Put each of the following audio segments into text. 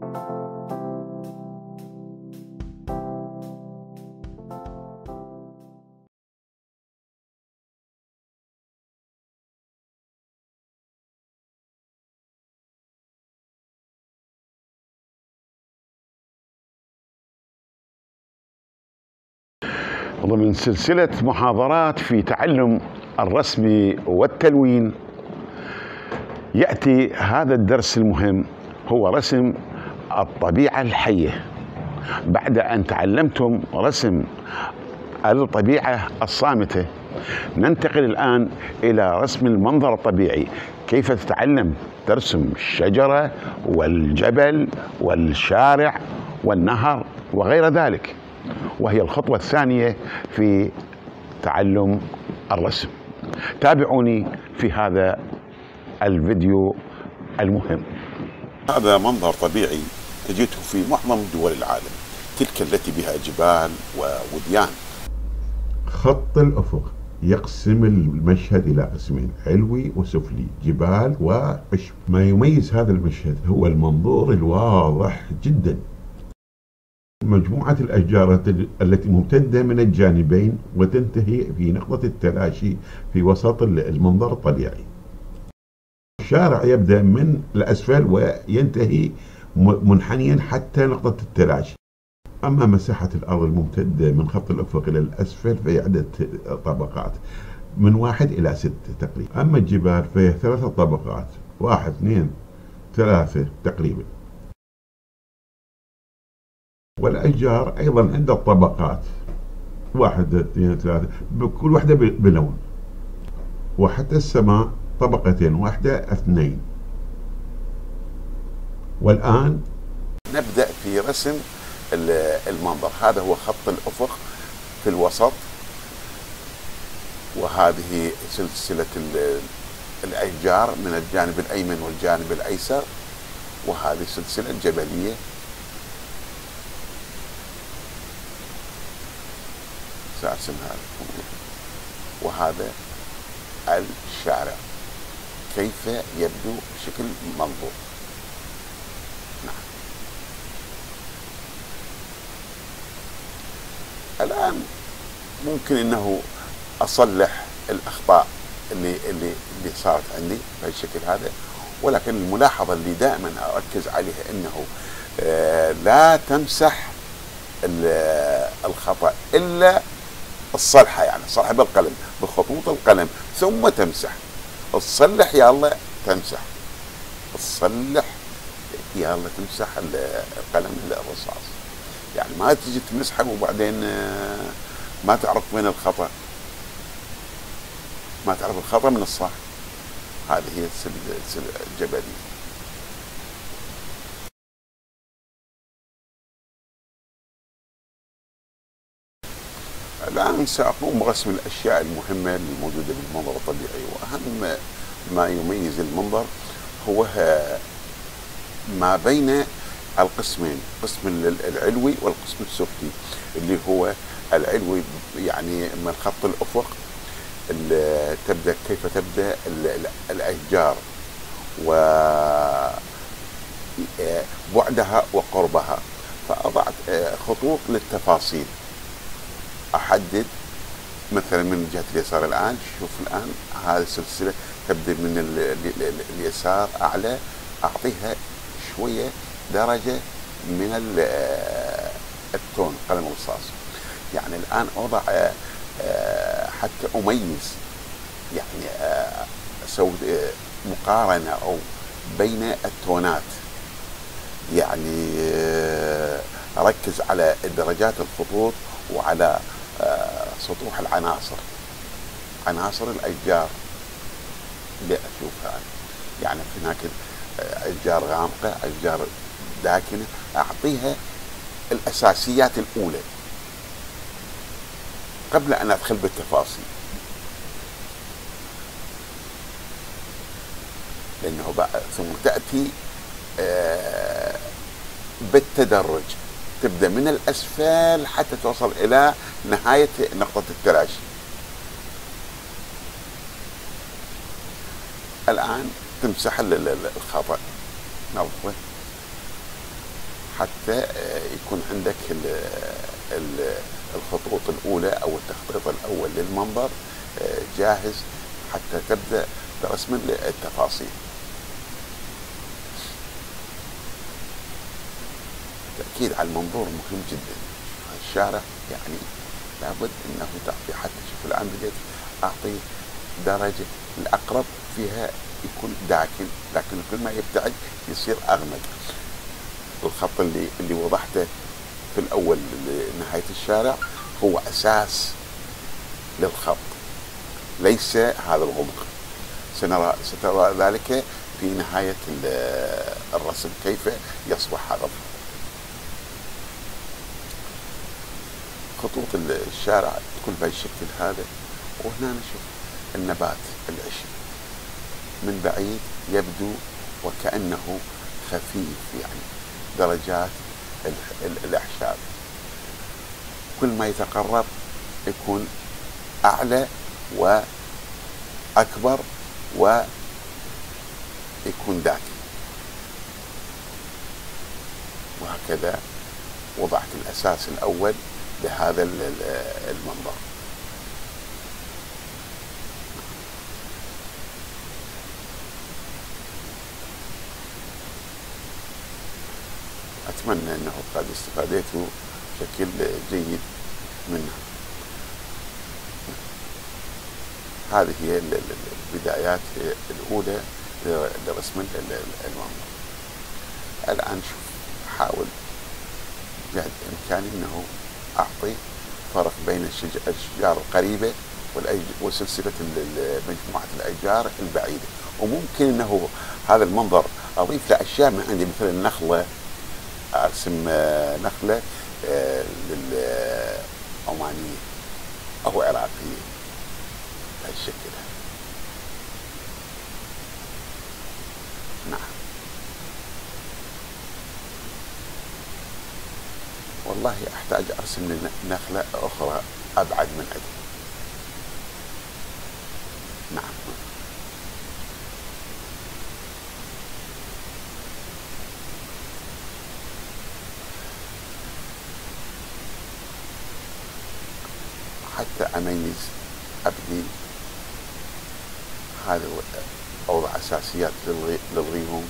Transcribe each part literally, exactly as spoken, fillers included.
ضمن سلسلة محاضرات في تعلم الرسم والتلوين، يأتي هذا الدرس المهم، هو رسم الطبيعة الحية. بعد أن تعلمتم رسم الطبيعة الصامتة، ننتقل الآن إلى رسم المنظر الطبيعي. كيف تتعلم ترسم الشجرة والجبل والشارع والنهر وغير ذلك، وهي الخطوة الثانية في تعلم الرسم. تابعوني في هذا الفيديو المهم. هذا منظر طبيعي تجده في معظم دول العالم، تلك التي بها جبال ووديان. خط الأفق يقسم المشهد إلى قسمين، علوي وسفلي، جبال وعشب. ما يميز هذا المشهد هو المنظور الواضح جدا. مجموعة الأشجار التي ممتدة من الجانبين وتنتهي في نقطة التلاشي في وسط المنظر الطبيعي. الشارع يبدأ من الأسفل وينتهي منحنيا حتى نقطة التلاشي. أما مساحة الأرض الممتدة من خط الأفق إلى الأسفل فهي عدة طبقات من واحد إلى ستة تقريبا. أما الجبال فهي ثلاثة طبقات، واحد اثنين ثلاثة تقريبا. والأشجار أيضا عندها طبقات، واحد اثنين ثلاثة، بكل واحدة بلون. وحتى السماء طبقتين، واحدة اثنين. والآن نبدأ في رسم المنظر. هذا هو خط الأفق في الوسط، وهذه سلسلة الأشجار من الجانب الأيمن والجانب الأيسر، وهذه سلسلة جبلية. سأرسمها لكم. وهذا الشارع كيف يبدو بشكل منظور. نعم. الآن ممكن انه اصلح الاخطاء اللي اللي اللي صارت عندي بهالشكل هذا، ولكن الملاحظه اللي دائما اركز عليها انه آه لا تمسح الخطأ الا الصلحه، يعني صلحه بالقلم بخطوط القلم ثم تمسح. تصلح يا الله تمسح، تصلح يا الله تمسح القلم الرصاص. يعني ما تجي تمسحه وبعدين ما تعرف وين الخطأ، ما تعرف الخطأ من الصح. هذه هي السلسلة الجبلية. الآن سأقوم برسم الأشياء المهمة الموجودة بالمنظر الطبيعي. وأهم ما يميز المنظر هو ما بين القسمين، القسم العلوي والقسم السفلي. اللي هو العلوي يعني من خط الأفق تبدأ كيف تبدأ الأشجار وبعدها وقربها، فأضع خطوط للتفاصيل. أحدد مثلا من جهة اليسار. الآن شوف الآن هذه السلسلة تبدأ من اليسار أعلى، أعطيها شوية درجة من التون قلم الرصاص. يعني الآن أوضع حتى أميز، يعني أسوي مقارنة أو بين التونات، يعني أركز على درجات الخطوط وعلى سطوح العناصر، عناصر الأشجار اللي أشوفها. يعني هناك أشجار غامقة، أشجار داكنة، أعطيها الأساسيات الأولى قبل أن أدخل بالتفاصيل، لأنه بقى ثم تأتي بالتدرج، تبدأ من الأسفل حتى توصل إلى نهاية نقطة التلاشي. الآن تمسح الخطأ، نظفه حتى يكون عندك الخطوط الأولى أو التخطيط الأول للمنظر جاهز حتى تبدأ برسم التفاصيل. التأكيد على المنظور مهم جدا. الشارع يعني لابد أنه تعطي، حتى شوف الآن بديت أعطي درجة الأقرب فيها يكون داكن، لكن كل ما يبتعد يصير أغمق. الخط اللي اللي وضحته في الأول لنهاية الشارع هو أساس للخط، ليس هذا الغمق. سنرى سترى ذلك في نهاية الرسم كيف يصبح هذا الخط. خطوط الشارع تكون بهالشكل هذا، وهنا نشوف النبات العشب من بعيد يبدو وكأنه خفيف، يعني درجات الأعشاب كل ما يتقرب يكون أعلى وأكبر ويكون داكن. وهكذا وضعت الأساس الأول لهذا المنظر. أتمنى أنه قد استفاديتوا بشكل جيد منها. هذه هي البدايات الأولى لرسم المنظر. الآن شوف، حاول جهد إمكاني أنه أعطي فرق بين الأشجار القريبة وسلسلة مجموعة الأشجار البعيدة. وممكن أنه هذا المنظر أضيف له أشياء من عندي، مثل النخلة، أرسم نخلة للعمانية أو عراقية بهالشكل. نعم والله أحتاج أرسم نخلة أخرى أبعد من عندي. نعم حتى أميز أبني هذا أوضع أساسيات للغيوم.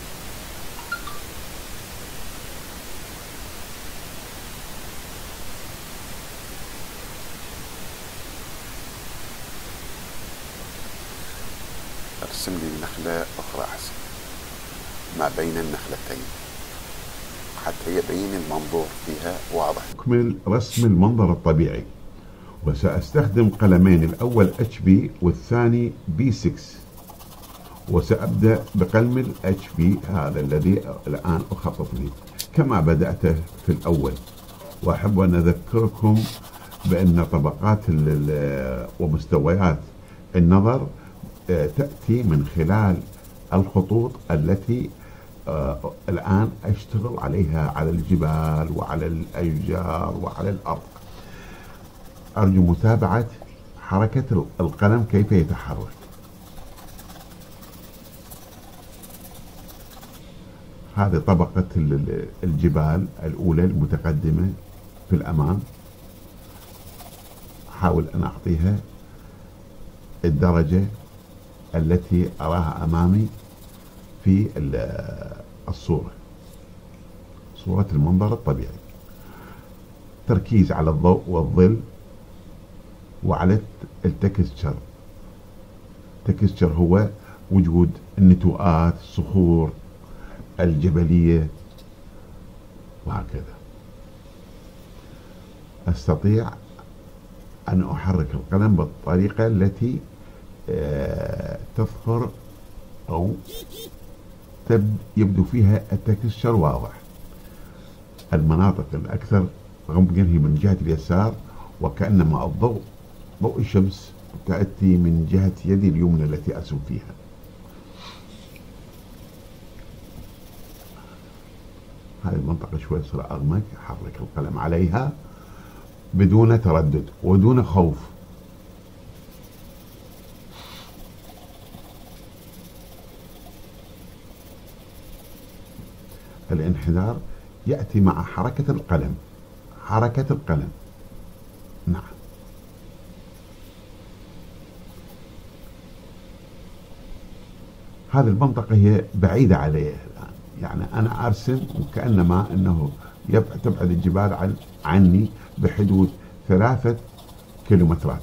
أرسم لي نخلة أخرى أحسن ما بين النخلتين حتى يبين المنظور فيها واضح. أكمل رسم المنظر الطبيعي، وسأستخدم قلمين، الأول اتش بي والثاني بي ستة، وسأبدأ بقلم الاتش بي هذا الذي الآن أخطط لي كما بدأت في الأول. وأحب أن أذكركم بأن طبقات ومستويات النظر تأتي من خلال الخطوط التي آه الآن أشتغل عليها على الجبال وعلى الأشجار وعلى الأرض. أرجو متابعة حركة القلم كيف يتحرك. هذه طبقة الجبال الأولى المتقدمة في الأمام، أحاول أن أعطيها الدرجة التي أراها أمامي في الصورة، صورة المنظر الطبيعي. تركيز على الضوء والظل وعلى التكستشر. التكستشر هو وجود النتوءات، الصخور الجبلية وهكذا. أستطيع أن أحرك القلم بالطريقة التي تظهر أو يبدو فيها التكستشر واضح. المناطق الأكثر غمقا هي من جهة اليسار، وكأنما الضوء ضوء الشمس تأتي من جهة يدي اليمنى التي أرسم فيها. هذه المنطقة شوي صار أغمق، أحرك القلم عليها بدون تردد ودون خوف. الانحدار يأتي مع حركة القلم، حركة القلم. نعم. هذه المنطقة هي بعيدة علي الآن، يعني أنا أرسم وكأنما أنه تبعد الجبال عن عني بحدود ثلاثة كيلومترات.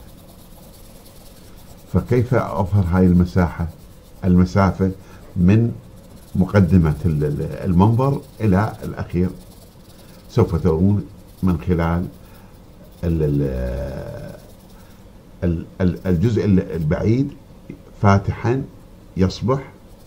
فكيف أظهر هاي المساحة المسافة من مقدمة المنظر إلى الأخير؟ سوف ترون من خلال الجزء البعيد فاتحا يصبح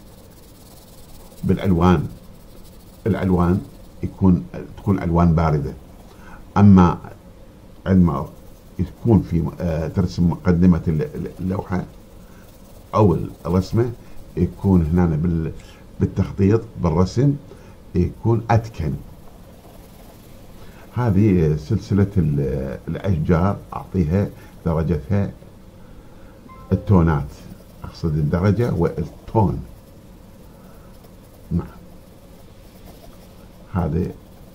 بالألوان، الألوان يكون تكون ألوان باردة. أما عندما يكون في ترسم مقدمة اللوحة أو الرسمة يكون هنا بالتخطيط بالرسم يكون أتكن. هذه سلسلة الأشجار أعطيها درجتها التونات، أقصد الدرجة والتون. نعم. هذه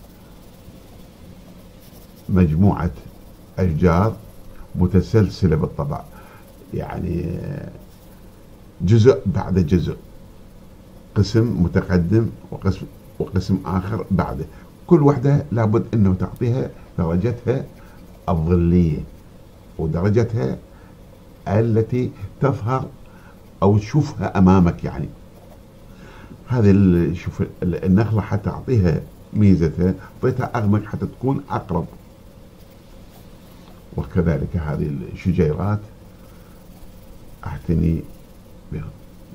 مجموعة أشجار متسلسلة بالطبع، يعني جزء بعد جزء، قسم متقدم وقسم وقسم آخر بعده. كل وحدة لابد أنه تعطيها درجتها الظلية ودرجتها التي تظهر أو تشوفها أمامك. يعني هذه شوف النخلة حتى أعطيها ميزتها أعطيتها أغمق حتى تكون أقرب، وكذلك هذه الشجيرات أعتني بها.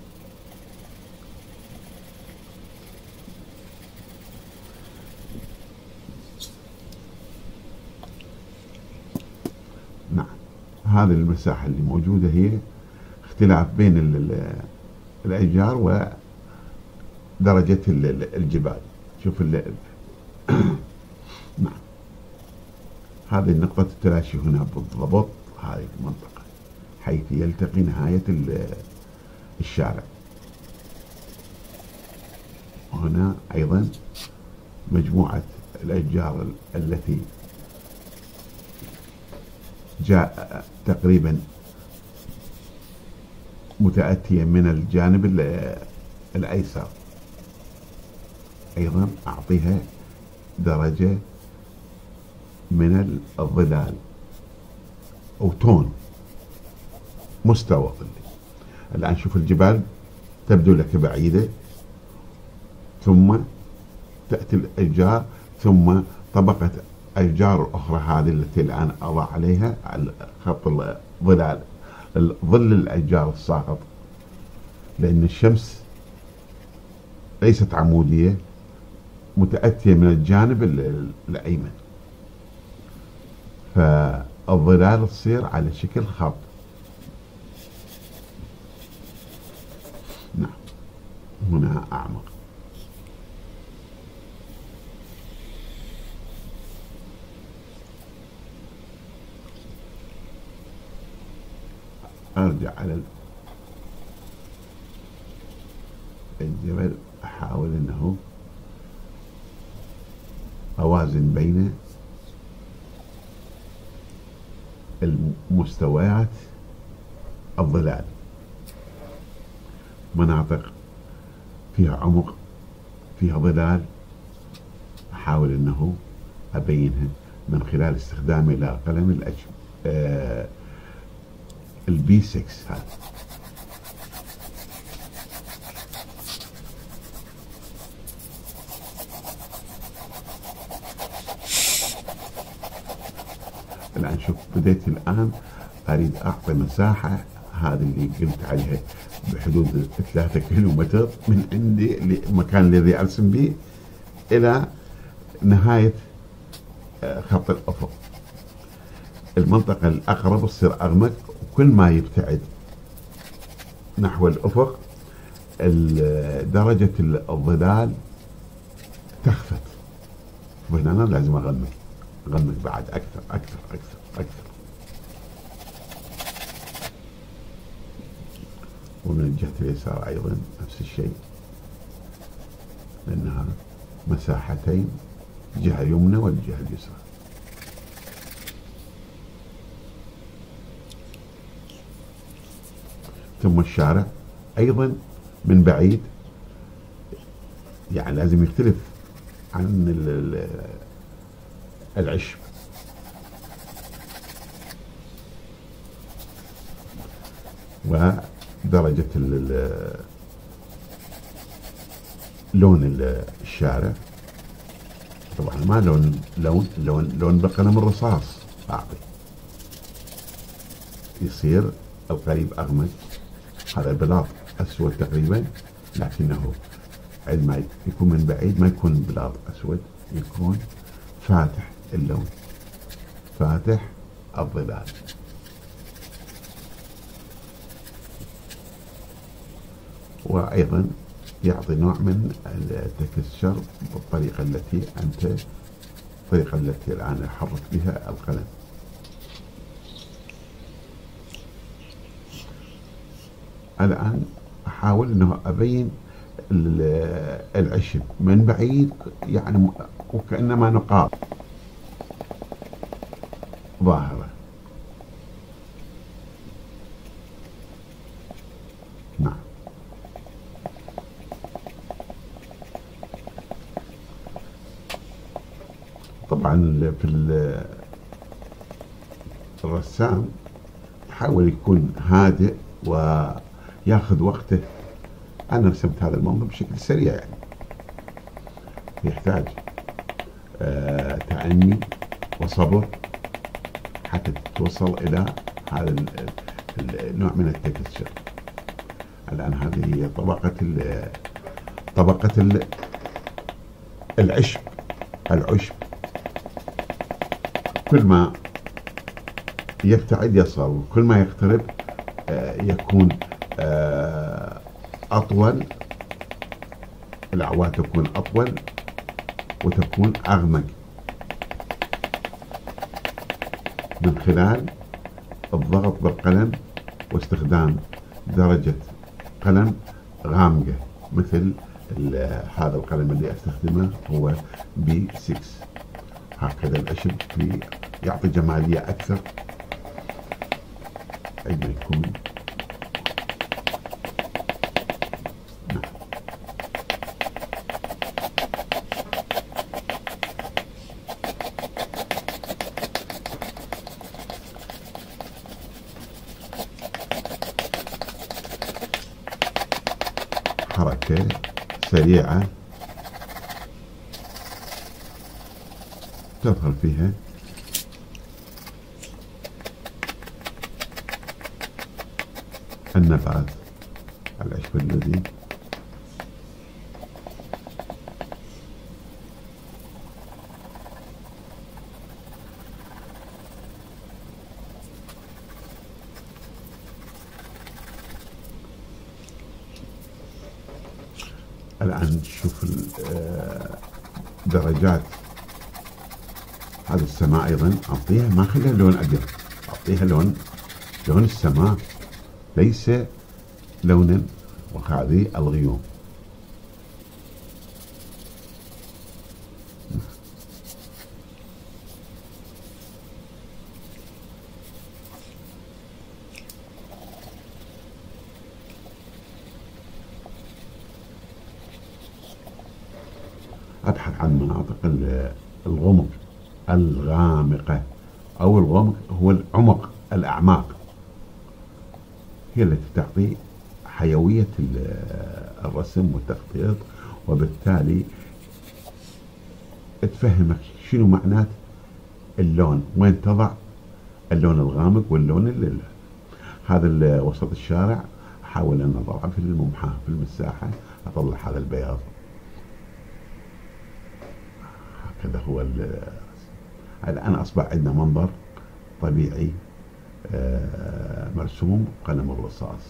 نعم. هذه المساحة اللي موجودة هي اختلاف بين الأشجار ودرجة الجبال. شوف نعم. هذه نقطة التلاشي هنا بالضبط، هذه المنطقة حيث يلتقي نهاية الشارع. وهنا أيضا مجموعة الأشجار التي جاء تقريبا متأتية من الجانب الأيسر، أيضا أعطيها درجة من الظلال أو تون، مستوى ظلي. الآن شوف الجبال تبدو لك بعيدة، ثم تأتي الأشجار، ثم طبقة أشجار أخرى هذه التي الآن أضع عليها خط الظلال، ظل الأشجار الساقط، لأن الشمس ليست عمودية، متأتية من الجانب الأيمن، فالظلال تصير على شكل خط. نعم. هنا أعمق. أرجع على الجبل، أحاول أنه أوازن بين المستويات الظلال، مناطق فيها عمق فيها ظلال أحاول أنه أبينها من خلال استخدامي لقلم الأج آه البي ستة. هذا الآن شوف بديت الآن أريد أعطي مساحة، هذه اللي قلت عليها بحدود ثلاثة كيلو متر من عندي المكان الذي أرسم به إلى نهاية خط الأفق. المنطقة الأقرب تصير أغمق، وكل ما يبتعد نحو الأفق درجة الظلال تخفت. وهنا أنا لازم أغمق أغمق بعد أكثر أكثر أكثر أكثر. ومن الجهة اليسار أيضا نفس الشيء، لأنها مساحتين الجهة اليمنى والجهة اليسرى. ثم الشارع أيضا من بعيد يعني لازم يختلف عن العشب. ودرجة لون الشارع طبعا ما لون لون لون لون بقلم الرصاص أعطي يصير القريب أغمق. هذا البلاط أسود تقريبا، لكنه عندما يكون من بعيد ما يكون بلاط أسود، يكون فاتح اللون، فاتح الظلال. وأيضا يعطي نوع من التكسر بالطريقة التي أنت الطريقة التي الآن أحرك بها القلم. الآن أحاول أنه أبين العشب من بعيد يعني وكأنما نقاط ظاهرة. نعم. طبعا في الرسام يحاول يكون هادئ وياخذ وقته. أنا رسمت هذا المنظر بشكل سريع، يعني يحتاج آه تأني وصبر حتى توصل إلى هذا النوع من التكستشر. الآن هذه هي طبقة ال طبقة ال العشب. العشب كل ما يبتعد يصل، كل ما يقترب آه يكون آه أطول، الأعواد تكون أطول وتكون أغمق من خلال الضغط بالقلم واستخدام درجة قلم غامقة مثل هذا القلم اللي أستخدمه هو بي ستة. هكذا العشب يعطي جمالية أكثر عندما يكون. حركة سريعة تظهر فيها النبات، العشب الذي الآن نشوف درجات هذا السماء. أيضا أعطيها ما خليها لون أبيض، أعطيها لون لون السماء ليس لونا وهذه الغيوم. أبحث عن مناطق الغمق الغامقة أو الغمق هو العمق، الأعماق هي التي تعطي حيوية الرسم والتخطيط، وبالتالي تفهمك شنو معنات اللون، وين تضع اللون الغامق واللون الليل. هذا وسط الشارع أحاول أن أضعه في الممحى في المساحة، أطلع هذا البياض. هكذا هو الآن أصبح عندنا منظر طبيعي مرسوم قلم الرصاص.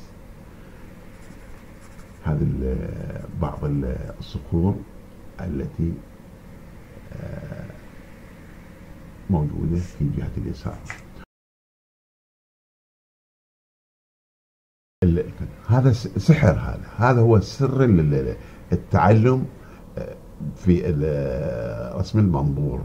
هذه بعض الصخور التي موجودة في جهة اليسار. هذا سحر، هذا هذا هو سر التعلم في رسم المنظور.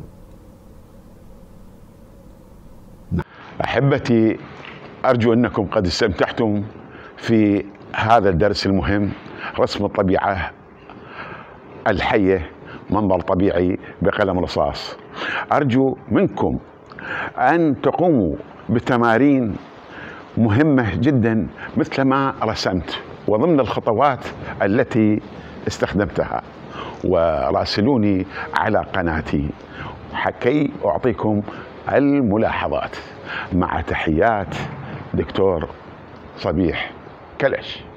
أحبتي، أرجو أنكم قد استمتعتم في هذا الدرس المهم، رسم الطبيعة الحية، منظر طبيعي بقلم رصاص. أرجو منكم أن تقوموا بتمارين مهمة جدا مثل ما رسمت وضمن الخطوات التي استخدمتها، وراسلوني على قناتي كي أعطيكم الملاحظات. مع تحيات دكتور صبيح كلش.